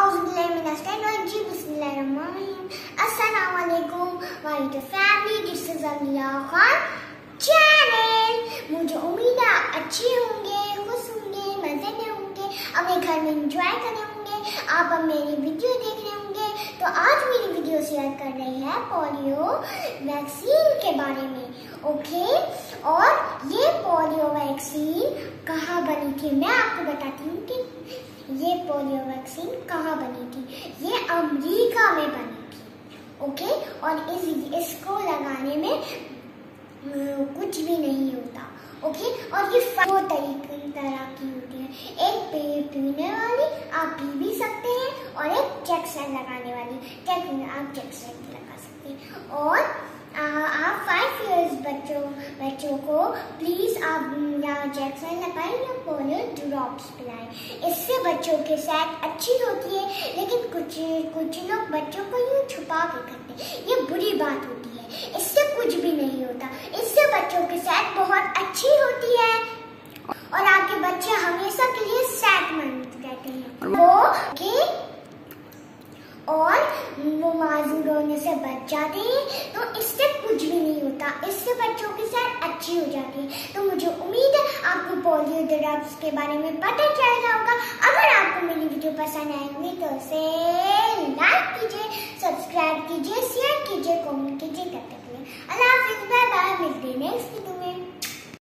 मुझे उम्मीद है आप अच्छे होंगे, खुश होंगे, मजे में होंगे, अपने घर में एंजॉय कर रहे होंगे। आप अब मेरी वीडियो देख रहे होंगे। तो आज मेरी वीडियो शेयर कर रही है पोलियो वैक्सीन के बारे में। ओके, और ये पोलियो वैक्सीन कहाँ बनी थी मैं आपको बताती हूँ कि ये पोलियो वैक्सीन कहाँ बनी थी। ये अमेरिका में बनी थी। ओके, और इसको लगाने में कुछ भी नहीं होता। ओके, और ये दो तरह की होती है, एक पीने वाली आप पी भी सकते हैं और एक इंजेक्शन लगाने वाली आप इंजेक्शन लगा सकते हैं। और आप 5 इयर्स बच्चों को प्लीज आप या इंजेक्शन लगाएं या पोलियो ड्रॉप्स पिलाएं। इससे बच्चों की सेहत अच्छी होती है, लेकिन कुछ लोग बच्चों को यूँ छुपा के करते हैं, ये बुरी बात होती है। इससे कुछ भी नहीं होता, इससे बच्चों की सेहत बहुत अच्छी होती है और आपके बच्चे हमेशा के लिए सेहतमंद रहते हैं। और वो माजूर होने से बच जाते हैं, तो इससे कुछ भी नहीं होता, इससे बच्चों की सेहत अच्छी हो जाती है। तो मुझे उम्मीद है आपको पोलियो ड्रॉप्स के बारे में पता चल गया होगा। अगर आपको मेरी वीडियो पसंद आएगी तो उसे लाइक कीजिए, सब्सक्राइब कीजिए, शेयर कीजिए, कमेंट कीजिए। तब तक के लिए अल्लाह हाफिज़, बाय बाय, मिलते हैं नेक्स्ट वीडियो में।